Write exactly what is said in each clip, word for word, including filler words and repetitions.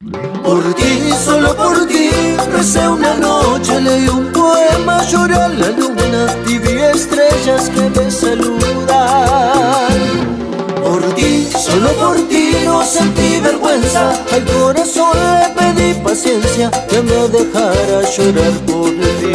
Por ti, solo por ti, recé una noche, leí un poema, lloré a la luna y vi estrellas que me saludan. Por ti, solo por ti, no sentí vergüenza, al corazón le pedí paciencia, que me dejara llorar por ti.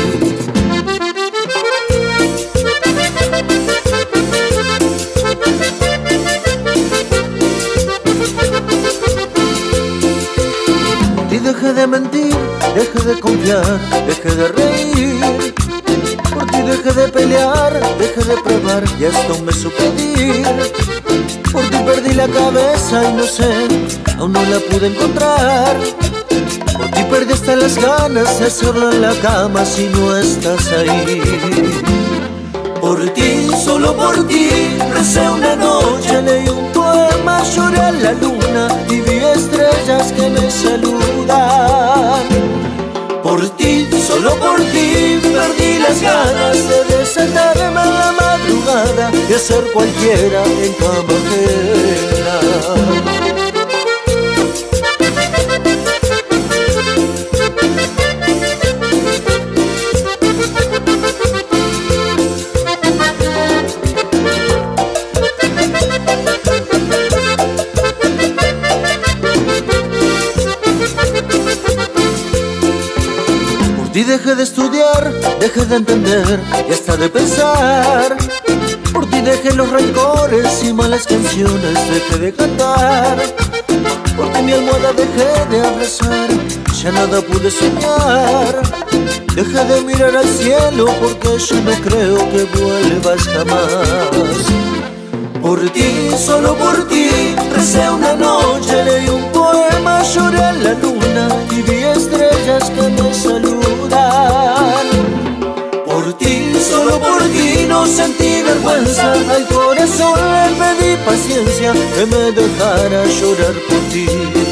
Dejé de mentir, dejé de confiar, dejé de reír. Por ti dejé de pelear, dejé de probar y esto me supe ir. Por ti perdí la cabeza y no sé, aún no la pude encontrar. Por ti perdí hasta las ganas de hacerlo en la cama si no estás ahí. Por ti, solo por ti, recé una noche, leí un poema, lloré a la luna y vi estrellas que me saludan. Por ti, solo por ti, perdí las ganas de desatarme en la madrugada y hacer cualquiera en cama ajena. Y dejé de estudiar, dejé de entender y hasta de pensar. Por ti dejé los rencores y malas canciones, dejé de cantar. Por ti mi almohada dejé de abrazar, ya nada pude soñar. Dejé de mirar al cielo porque yo no creo que vuelvas jamás. Por ti, solo por ti, recé una noche, leí un poema, lloré a la luna y vi estrellas que me saludan. Por ti, solo por ti, no sentí vergüenza, al corazón le pedí paciencia, que me dejara llorar por ti.